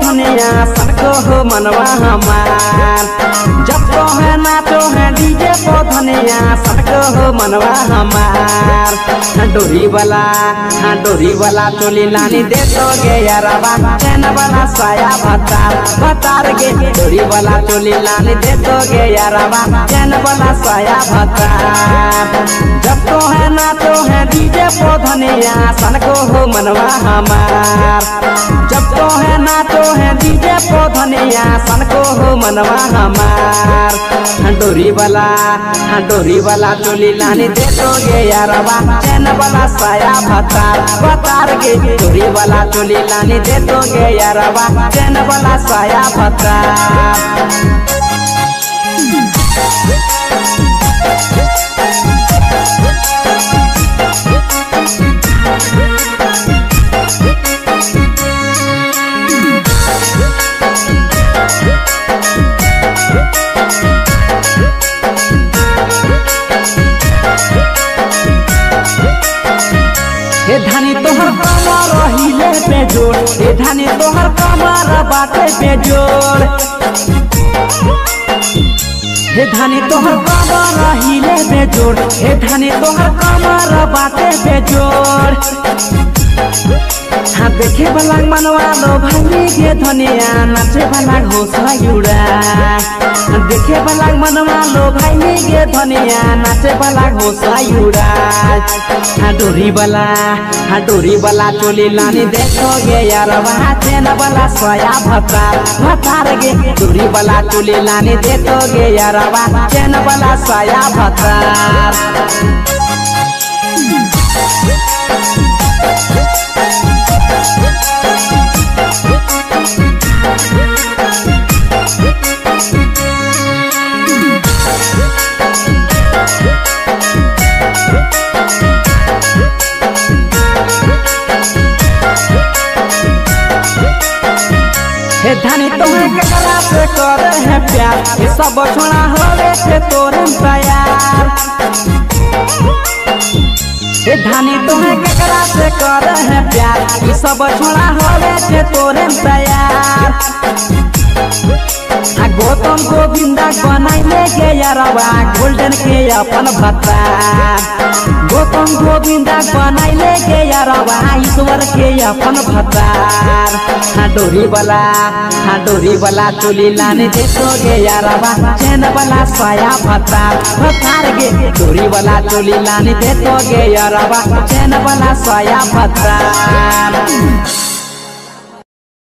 धनिया सनको हो मनवा हमार जब तो है नाचो है डीजे पो धनिया सनको हो मनवा हमार डोरी वाला चोली लानी दे दोगे यारवा चैन वाला साया भतार गे डोरी वाला चोली लानी दे दोगे यारवा चैन वाला साया भतार जब तो है नाचो है डीजे पो धनिया सनको हो मनवा हमार जब तो है नाचो है डीजे पो धनिया सनको हो मनवा हमार डोरी वाला चोली लानी दे दोगे यारवा चैन वाला साया भतार गे डोरी वाला चोली लानी दे दोगे यारवा चैन वाला साया भतार हे धानी तोहर कमर हिले पे जोड़ हे धानी तोहर कमर बाटे पे जोड़ हे धानी तोहर कमर हिले पे जोड़ हे धानी तोहर कमर बाटे पे जोड़ हाँ देखे वाला मनवा लो भाई के धनिया नाचे वाला घोसला जुड़ा देखे वाला मनवा लो भाई के धनिया नाचे वाला घोसला जुड़ा हाँ डोरी वाला चोली लानी देखोगे यारवा चैन वाला साया भतार गे डोरी वाला चोली लानी देखोगे यारवा चैन वाला साया भतार हे धानी तुम्हें केकरा से करे है प्यार ये सब छोड़ा होवे से तोरे तैयार हे धानी तुम्हें केकरा से करे है प्यार ये सब छोड़ा होवे से तोरे तैयार गौतम गोविंदा बनाई लेके यारवा गोल्डन के अपन भतार गौतम गोविंदा बनाई लेके यारवा ईश्वर के अपन भतार हाँ डोरी वाला चोली लाने दे दोगे यारवा चैन वाला साया भतार गे डोरी वाला चोली लाने दे दोगे यारवा चैन वाला साया भतार।